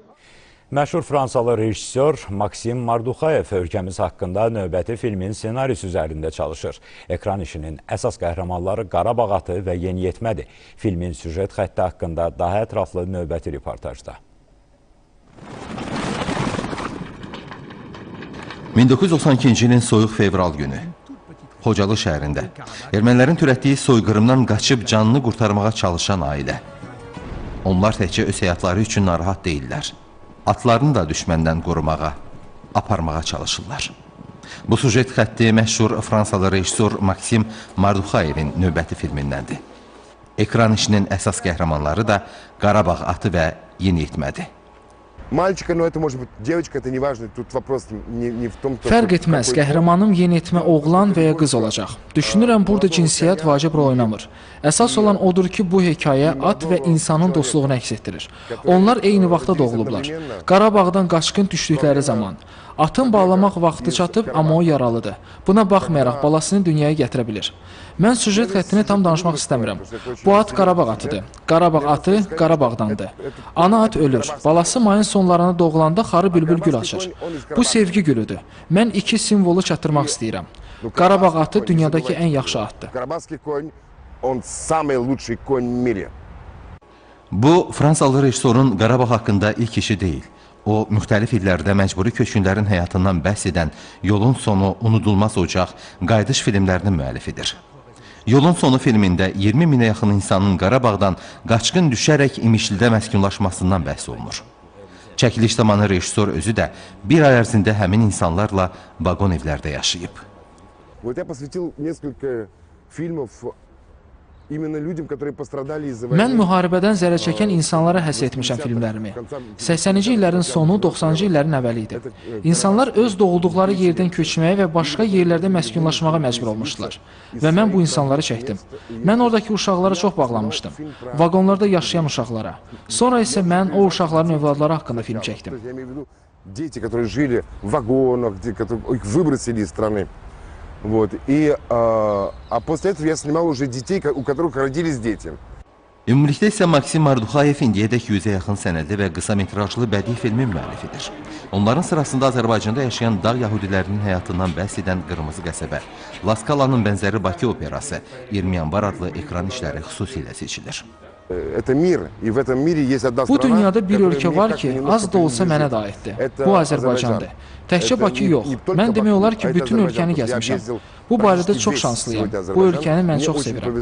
Məşhur Fransalı rejissor Maksim Marduxayev ölkəmiz haqqında növbəti filmin senarisi üzərində çalışır. Ekran işinin əsas qəhrəmanları Qarabağ atı və yeniyetmədir. Filmin süjet xətti haqqında daha ətraflı növbəti reportajda. 1992-ci ilin soyuq fevral günü Xocalı şəhərində ermənilərin törətdiyi soyqırımdan qaçıb canını qurtarmağa çalışan ailə. Onlar təkcə öz həyatları üçün narahat deyirlər. Atlarını da düşməndən qorumağa, aparmağa çalışırlar. Bu sujet xətti məşhur Fransalı rejissor Maksim Marduxayevin növbəti filmindəndir. Ekran işinin əsas qəhrəmanları da Qarabağ atı və yeniyetmədir. Fərq etməz, qəhrəmanım yeniyetmə oğlan və ya qız olacaq. Düşünürəm, burada cinsiyyət vacib rol oynamır. Əsas olan odur ki, bu hekayə at və insanın dostluğunu əks etdirir. Onlar eyni vaxtda doğulublar. Qarabağdan qaçqın düşdükləri zaman. Atın bağlamaq vaxtı çatıb, amma o yaralıdır. Buna baxmayaraq, balasını dünyaya gətirə bilir. Mən sujet xəttini tam danışmaq istəmirəm. Bu at Qarabağ atıdır. Qarabağ atı Qarabağdandır. Ana at ölür. Balası mayın sonlarına doğulanda xarı bülbül gül açır. Bu sevgi gülüdür. Mən iki simvolu çatdırmaq istəyirəm. Qarabağ atı dünyadakı ən yaxşı atdır. Bu, Fransalı rejissorun Qarabağ haqqında ilk işi deyil. O, müxtəlif illərdə məcburi köçkünlərin həyatından bəhs edən Yolun Sonu, Unudulmaz Ocaq, Qayıdış filmlərinin müəllifidir. Yolun Sonu filmində 20 minə yaxın insanın Qarabağdan qaçqın düşərək İmişlidə məskunlaşmasından bəhs olunur. Çəkiliş zamanı rejissor özü də bir ay ərzində həmin insanlarla vaqon evlərdə yaşayıb. Mən müharibədən zərər çəkən insanlara həsr etmişəm filmlərimi. 80-ci illərin sonu, 90-cı illərin əvvəli idi. İnsanlar öz doğulduqları yerdən köçməyə və başqa yerlərdə məskunlaşmağa məcbur olmuşdular. Və mən bu insanları çəkdim. Mən oradakı uşaqlara çox bağlanmışdım. Vaqonlarda yaşayan uşaqlara. Sonra isə mən o uşaqların övladları haqqında film çəkdim. После этого я снимал уже детей, у которых родились дети. Ümumilikdə isə Maksim Marduxayev indiyədək 100-ə yaxın sənədli və qısa metrajlı bədii filmin müəllifidir. Onların sırasında Azərbaycanda yaşayan dağ yahudilərinin həyatından bəhs edən Qırmızı qəsəbə, Laskalanın bənzəri Bakı operası, 20 yanvar adlı ekran işləri xüsusilə seçilir. Bu dünyada bir ölkə var ki, az da olsa mənə də aiddir. Bu Azərbaycandır. Təkcə Bakı yox. Mən demək olar ki, bütün ölkəni gəzmişəm. Bu barədə çox şanslıyam. Bu ölkəni mən çox sevirəm.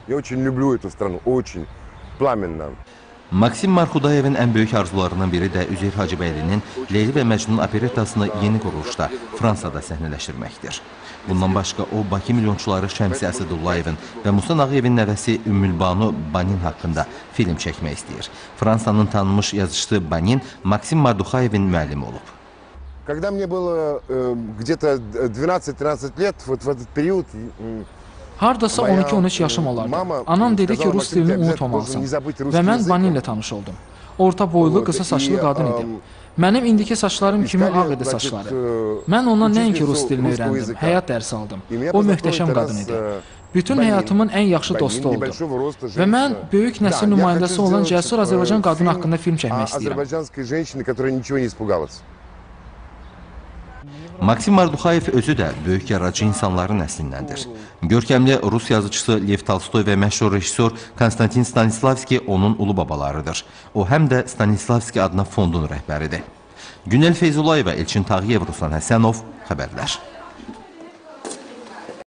Maksim Marxudayevin ən böyük arzularından biri də Üzeyir Hacıbəylinin Leyli və Məcnun operettasını yeni quruluşda Fransada səhnələşdirməkdir. Bundan başqa o, Bakı milyonçuları Şəmsi Əsədullayevin və Musa Nağıyevin nəvəsi Ümmülbanu Banin haqqında film çəkmək istəyir. Fransanın tanınmış yazıcısı Banin Maksim Marduxayevin müəllimi olub. Когда мне было где-то 12-13 лет, вот в этот период... Hardasa 12-13 yaşım olardı. Anam dedi ki, rus dilini unutmamalısan və mən Baninlə tanış oldum. Orta boylu, qısa saçlı qadın idi. Mənim indiki saçlarım kimi ağ idi saçları. Mən ondan nəinki rus dilini öyrəndim, həyat dərsi aldım. O möhtəşəm qadın idi. Bütün həyatımın ən yaxşı dostu oldu. Və mən böyük nəsil nümayəndəsi olan cəsur Azərbaycan qadını haqqında film çəkmək istəyirəm. Maksim Marduxayev özü də böyük yaradıcı insanların nəslindəndir. Görkəmli Rus yazıcısı Lev Tolstoy və məşhur rejissor Konstantin Stanislavski onun ulu babalarıdır. O, həm də Stanislavski adına fondun rəhbəridir. Günel Feyzulayeva, Elçin Tağıyev, Ruslan Həsənov, xəbərlər.